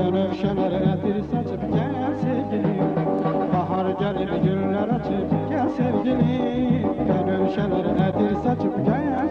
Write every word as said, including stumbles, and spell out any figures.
Menevşeler etir saçıp gel sevgilim. Bahar gelir güller açıp gel sevgilim. Menevşeler etir saçıp gel